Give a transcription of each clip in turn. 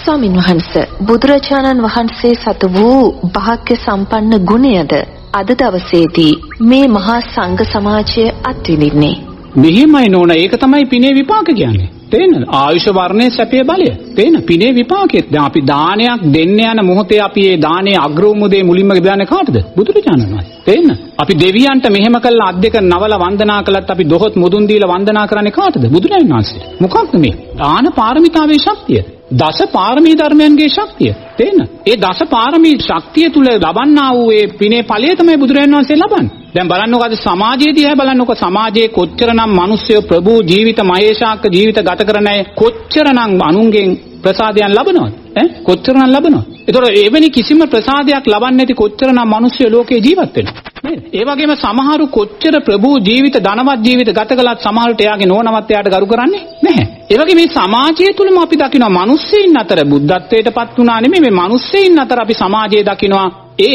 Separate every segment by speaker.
Speaker 1: ස්වාමින් වහන්සේ බුදුරජාණන් වහන්සේ සතු වූ භාග්‍ය සම්පන්න ගුණයද අද දවසේදී මේ මහා සංඝ සමාජය අත්විඳින්නේ.
Speaker 2: මෙහෙමයි නෝන, ඒක තමයි පිනේ විපාක කියන්නේ. තේරෙනවද? ආයුෂ වර්ණයේ සැපේ බලය. තේරෙනවද? පිනේ විපාකෙත්. දැන් අපි දානයක් දෙන්න යන මොහොතේ අපි ඒ දානයේ අග්‍රමුදේ මුලින්ම දෙන්නේ කාටද? බුදුරජාණන් වහන්සේ. තේරෙනවද? අපි දෙවියන්ට මෙහෙම කළා අත් දෙක නවල වන්දනා කළත් අපි දොහොත් මුදුන් දීලා වන්දනා කරන්නේ කාටද? බුදුරජාණන් වහන්සේට. මොකක්ද මේ? දාන පාරමිතාවේ ශක්තිය. දස පාරමී ධර්මයන්ගේ ශක්තිය. තේරෙනවද? ඒ දස පාරමී ශක්තිය තුල ලබන්නා වූ ඒ පිනේ ඵලය තමයි බුදුරජාණන් වහන්සේ ලබන්නේ. දැන් බලන්නකො අද සමාජයේදී හැබැයි බලන්නකො සමාජයේ කොච්චරනම් මිනිස්සු ප්‍රභූ ජීවිත මහේශාක්ක ජීවිත ගත කරන අය කොච්චරනම් අනුන්ගෙන් ප්‍රසාදයන් ලබනවද? කොච්චරනම් ලබනවද? ඒතකොට එවැනි කිසිම ප්‍රසාදයක් ලබන්නේ නැති කොච්චරනම් මිනිස්සු ලෝකේ ජීවත් වෙනවා. නේද? ඒ වගේම සමහරු කොච්චර ප්‍රභූ ජීවිත ධනවත් ජීවිත ගත කළත් සමහරට එයාගේ නෝනවත් එයාට ගරු කරන්නේ නැහැ. ඒ වගේ මේ සමාජය තුලම අපි දකිනවා මිනිස්සුන් අතර බුද්ධත්වයටපත් වුණා නෙමෙයි මේ මිනිස්සුන් අතර අපි සමාජයේ දකිනවා ඒ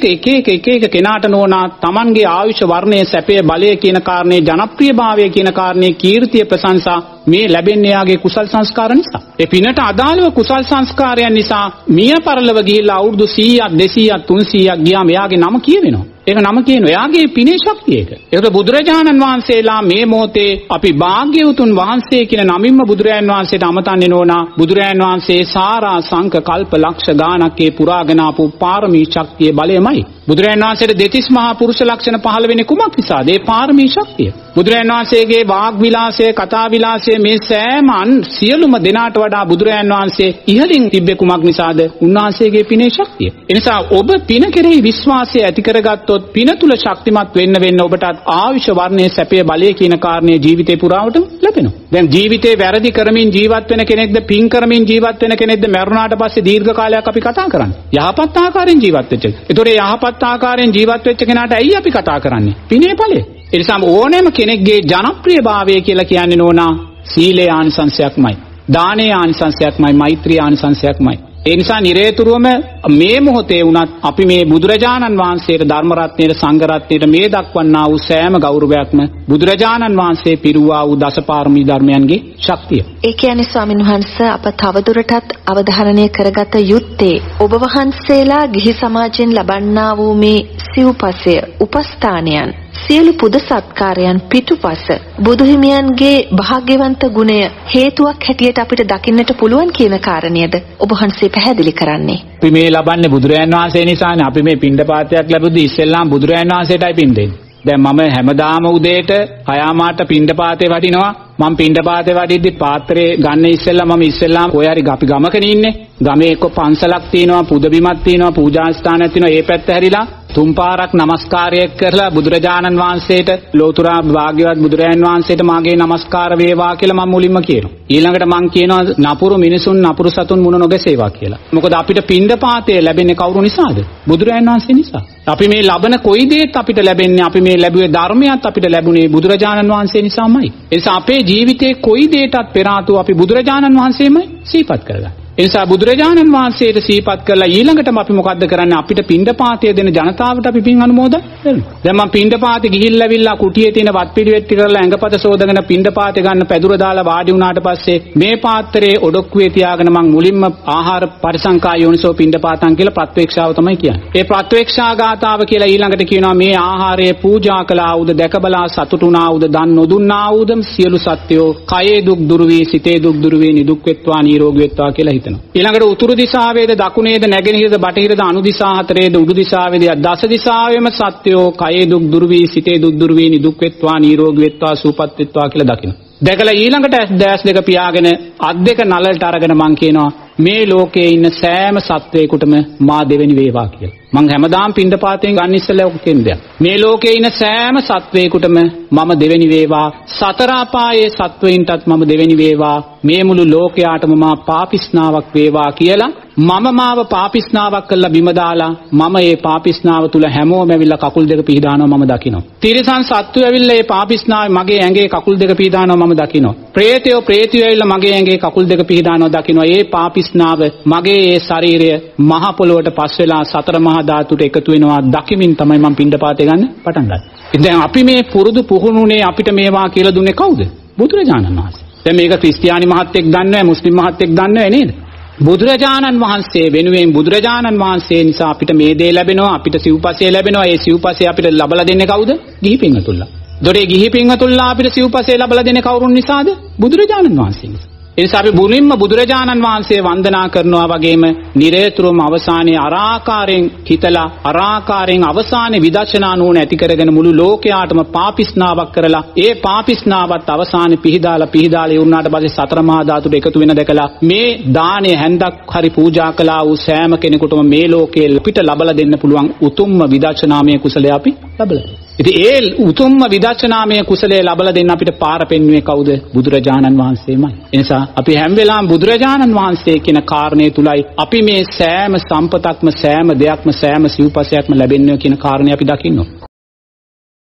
Speaker 2: එක එක කෙනාට නෝනා Tamanගේ ආයුෂ වර්ණයේ සැපේ බලය කියන කාරණේ ජනප්‍රියභාවය කියන කාරණේ කීර්තිය ප්‍රශංසා මේ ලැබෙන්නේ යාගේ කුසල් සංස්කාර නිසා. ඒ පිනට අදාළව කුසල් සංස්කාරයන් නිසා මිය පරලව ගිහිල්ලා අවුරුදු 100ක් 200ක් 300ක් ගියාම එයාගේ නම කියවෙනවා. ඒක නම කියනවා. එයාගේ පිනේ ශක්තිය ඒක. ඒකට බුදුරජාණන් වහන්සේලා මේ මොහොතේ අපි භාග්‍යවතුන් වහන්සේ කියන නමින්ම බුදුරජාණන් වහන්සේට අමතන්නේ නෝනා. බුදුරජාණන් වහන්සේ සාරා සංක කල්ප ලක්ෂ ගානකේ පුරාගෙන ආපු පාරමී ශක්තිය බලයමයි. බුදුරජාණන් වහන්සේට දෙතිස් මහා පුරුෂ ලක්ෂණ 15 වෙනි කුමක් නිසාද? ඒ පාරමී ශක්තිය. බුදුරජාණන් වහන්සේගේ වාග් විලාසය, කතා විලාසය මේ සෑම සියලුම දෙනාට වඩා බුදුරජාණන් වහන්සේ ඉහළින් තිබ්බේ කුමක් නිසාද? උන්වහන්සේගේ පිනේ ශක්තිය. ඒ නිසා ඔබ පින කෙරෙහි විශ්වාසය ඇති කරගත්තොත් පින තුල ශක්තිමත් වෙන්න ඔබටත් ආයුෂ වර්ණයේ සැපේ බලය කියන කාරණේ ජීවිතේ පුරාවටම ලැබෙනවා. දැන් ජීවිතේ වැරදි කරමින් ජීවත් වෙන කෙනෙක්ද පින් කරමින් ජීවත් වෙන කෙනෙක්ද මරුණාට පස්සේ දීර්ඝ කාලයක් අපි කතා කරන්නේ. යහපත් ආකාරයෙන් ජීවත් වෙච්ච. ඒතොර යහපත් ආකාරයෙන් ජීවත් වෙච්ච කෙනාට ඇයි අපි කතා කරන්නේ? පිනේ ඵලය. ඒ නිසා ඕනෑම කෙනෙක්ගේ ජනප්‍රියභාවය කියලා කියන්නේ නෝනා සීලේ ආනිසංශයක්මයි. දානේ ආනිසංශයක්මයි. මෛත්‍රී ආනිසංශයක්මයි. ඒ නිසා නිරේතුරුවම මේ මොහොතේ වුණත් අපි මේ බුදුරජාණන් වහන්සේට ධර්ම රත්නයේ සංඝ රත්නයේ මේ දක්වන්නා වූ සෑම ගෞරවයක්ම බුදුරජාණන් වහන්සේ පිරුවා වූ දසපාරමී ධර්මයන්ගේ ශක්තිය. ඒ
Speaker 1: කියන්නේ ස්වාමින් වහන්සේ අප තවදුරටත් අවධාරණය කරගත යුත්තේ ඔබ වහන්සේලා ගිහි සමාජයෙන් ලබන්නා වූ මේ සිව්පසය උපස්ථානයන් සියලු පුද සත්කාරයන් පිටුපස බුදුහිමියන්ගේ භාග්‍යවන්ත ගුණය හේතුවක් හැටියට අපිට දකින්නට පුළුවන් කියන කාරණයද ඔබ වහන්සේ පැහැදිලි කරන්නේ.
Speaker 2: අපි මේ ලබන්නේ බුදුරජාණන් වහන්සේ නිසානේ. අපි මේ පින්ඩපාතයක් ලැබුද්දී ඉස්සෙල්ලාම බුදුරජාණන් වහන්සේටයි පින් දෙන්නේ. දැන් මම හැමදාම උදේට 6:00 පින්ඩපාතේ වඩිනවා. මම පින්ඩපාතේ වඩිද්දි පාත්‍රේ ගන්න ඉස්සෙල්ලාම ඔය හරි අපි ගමකනේ ඉන්නේ. ගමේ එක්ක පන්සලක් තියෙනවා, පුද බිමක් තියෙනවා, පූජා ස්ථානයක් තියෙනවා. ඒ පැත්ත හැරිලා තුන් පාරක් නමස්කාරය කරලා බුදුරජාණන් වහන්සේට ලෝතුරා භාග්‍යවත් බුදුරජාණන් වහන්සේට මාගේ නමස්කාර වේවා කියලා මම මුලින්ම කියනවා. ඊළඟට මම කියනවා නපුරු මිනිසුන් නපුරු සතුන් මුණ නොගැසේවා කියලා. මොකද අපිට පින්ඩපාතේ ලැබෙන්නේ කවුරු නිසාද? බුදුරජාණන් වහන්සේ නිසා. අපි මේ ලබන කොයි දේත් අපිට ලැබෙන්නේ අපි මේ ලැබුවේ ධර්මයක් අපිට ලැබුණේ බුදුරජාණන් වහන්සේ නිසාමයි. ඒ නිසා අපේ ජීවිතේ කොයි දේටත් පෙර ආතුව අපි බුදුරජාණන් වහන්සේමයි සිහිපත් කරගන්න. ඒ නිසා බුදුරජාණන් වහන්සේට සිහිපත් කරලා ඊළඟටම අපි මොකද්ද කරන්නේ? අපිට පින්ඩපාතය දෙන ජනතාවට අපි පින් අනුමෝදන් කරනවා. දැන් මම පින්ඩපාතේ ගිහිල්ලාවිල්ලා කුටියේ තියෙන වත් පිළිවෙත් ටික කරලා ඇඟපත සෝදගෙන පින්ඩපාතේ ගන්න පැදුර දාලා වාඩි වුණාට පස්සේ මේ පාත්‍රයේ ඔඩොක්කුවේ තියාගෙන මම මුලින්ම ආහාර පරිසංකා යෝනිසෝ පින්ඩපාතං කියලා ප්‍රත්‍යක්ෂාව තමයි කියන්නේ. ඒ ප්‍රත්‍යක්ෂා ගාතාව කියලා ඊළඟට කියනවා මේ ආහාරය පූජා කළා වූද දැකබලා සතුටුුණා වූද දන් නොදුන්නා වූද සියලු සත්වයෝ කයේ දුක් දුරු වී සිතේ දුක් දුරු වී නිදුක් වෙත්වා නිරෝගී වෙත්වා කියලා හිතනවා. ඊළඟට උතුරු දිශාවේද දකුණේද නැගෙනහිරද බටහිරද අනු දිශා හතරේද උඩු දිශාවේද දස දිශාවෙම සත්වයෝ කයේ දුක් දුරු වී සිතේ දුක් දුරු වී නිදුක් වෙත්වා නිරෝගී වෙත්වා සුවපත් වෙත්වා කියලා දකිනවා. දැකලා ඊළඟට දැස් දෙක පියාගෙන අත් දෙක නලලට අරගෙන මං කියනවා මේ ලෝකයේ ඉන්න සෑම සත්වයකටම මා දෙවෙනි වේවා කියලා. මං හැමදාම පින්ඩපාතයෙන් ගන්න ඉස්සෙල්ලා ඔක කියන්නේ. මේ ලෝකයේ ඉන්න සෑම සත්වයකටම මම දෙවෙනි වේවා. සතර අපායේ සත්වයින්ටත් මම දෙවෙනි වේවා. මේ මුළු ලෝකයාටම මා පාපිස්නාවක් වේවා කියලා මම මාව පාපිස්නාවක් කරලා බිම දාලා මම ඒ පාපිස්නාව තුල හැමෝම ඇවිල්ලා කකුල් දෙක පිහදානවා මම දකිනවා. තිරිසන් සත්තු ඇවිල්ලා ඒ පාපිස්නාවේ මගේ ඇඟේ කකුල් දෙක පිහදානවා මම දකිනවා. ප්‍රේතයෝ ඇවිල්ලා මගේ ඇඟේ කකුල් දෙක පිහදානවා දකිනවා. ඒ පාපිස්නාව මගේ ඒ ශරීරය මහ පොළොවට පස් වෙලා සතර මහා ධාතුට එකතු වෙනවා දකිමින් තමයි මම පින්ඩපාතේ ගන්න පටන් ගන්නේ. දැන් අපි මේ පුරුදු පුහුණුනේ අපිට මේවා කියලා දුන්නේ කවුද? බුදුරජාණන් වහන්සේ. දැන් මේක ක්‍රිස්තියානි මහත්තයෙක් දන්නේ නැහැ, මුස්ලිම් මහත්තයෙක් දන්නේ නැහැ නේද? බුදුරජාණන් වහන්සේ වෙනුවෙන් බුදුරජාණන් වහන්සේ නිසා අපිට මේ දේ ලැබෙනවා, අපිට සිව්පසය ලැබෙනවා. ඒ සිව්පසය අපිට ලබලා දෙන්නේ කවුද? ගිහි පින්වතුන්ලා. දොරේ ගිහි පින්වතුන්ලා අපිට සිව්පසය ලබලා දෙන්නේ කවුරුන් නිසාද? බුදුරජාණන් වහන්සේ නිසා. ඒ නිසා අපි මුලින්ම බුදුරජාණන් වහන්සේ වන්දනා කරනවා වගේම නිරේතුරුවම අවසානයේ අරාකාරයෙන් හිතලා අරාකාරයෙන් අවසානයේ විදර්ශනා නුවණ ඇති කරගෙන මුළු ලෝකයාටම පාපිස්නාවක් කරලා ඒ පාපිස්නාවත් අවසානයේ පිහිදාලා යුණාට පස්සේ සතර මහා ධාතුට එකතු වෙන දැකලා මේ දාණය හැන්දක් හරි පූජා කළා වූ සෑම කෙනෙකුටම මේ ලෝකයේ පිට ලබලා දෙන්න පුළුවන් උතුම්ම විදර්ශනාමය කුසලය අපි ලබලා. ඉතින් ඒ උතුම්ම විදර්ශනාමය කුසලයේ ලබලා දෙන්න අපිට පාර පෙන්වුවේ කවුද? බුදුරජාණන් වහන්සේමයි. ඒ නිසා අපි හැම වෙලාවෙම බුදුරජාණන් වහන්සේ කියන කාරණේ තුලයි අපි මේ සෑම සම්පතක්ම සෑම දෙයක්ම සෑම සිව්පසයක්ම ලැබෙන්නේ කියන කාරණේ අපි දකින්න ඕනේ.